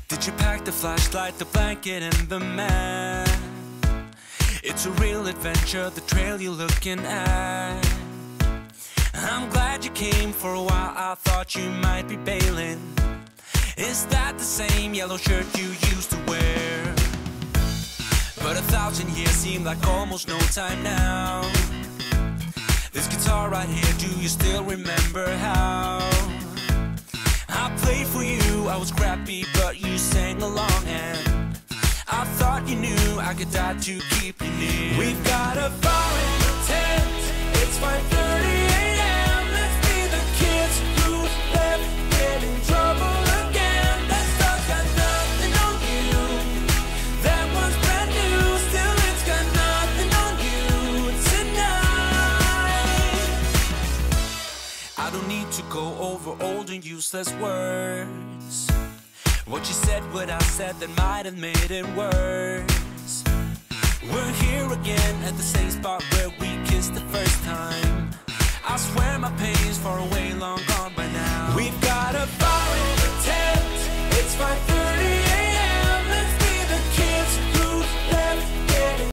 Did you pack the flashlight, the blanket, and the map? It's a real adventure, the trail you're looking at. I'm glad you came. For a while I thought you might be bailing. Is that the same yellow shirt you used to wear? But 1,000 years seem like almost no time now. This guitar right here, do you still remember how I played for you? I was crappy, but you sang along, and I thought you knew I could die to keep you near. We've got a fire in the tent. It's 5:30 a.m. Let's be the kids who left, get in trouble again. That stuff got nothing on you. That one's brand new. Still, it's got nothing on you tonight. I don't need to go over old and useless words. What you said, what I said, that might have made it worse. We're here again at the same spot where we kissed the first time. I swear my pain's far away, long gone.